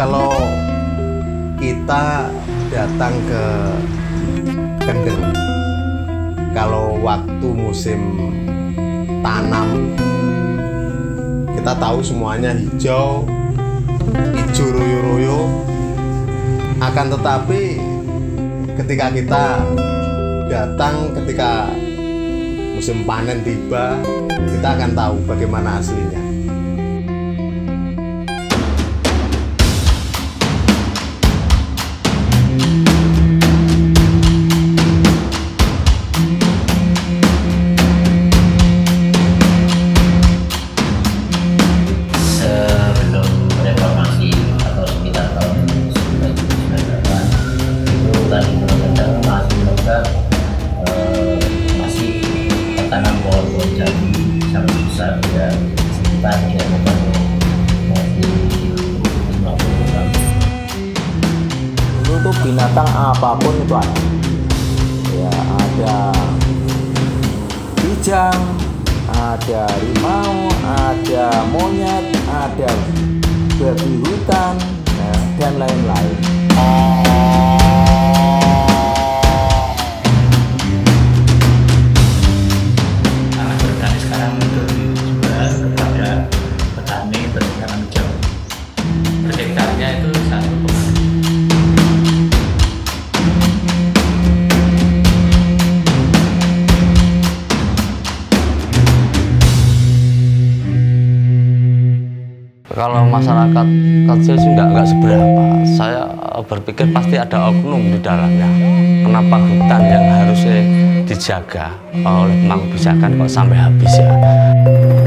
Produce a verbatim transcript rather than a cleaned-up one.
Kalau kita datang ke Kendeng, kalau waktu musim tanam, kita tahu semuanya hijau, hijau royo-royo. Akan tetapi ketika kita datang, ketika musim panen tiba, kita akan tahu bagaimana aslinya. Untuk binatang apapun itu ada, ya ada kijang, ada harimau, ada monyet, ada babi hutan, ya, dan lain-lain. Anak bertani sekarang itu dijual kepada petani bersekarang hijau. Per hektarnya itu satu. Kalau masyarakat kecil sih nggak nggak seberapa. Saya berpikir pasti ada oknum di dalamnya. Kenapa hutan yang harusnya dijaga oleh pemangku kebijakan kok sampai habis ya?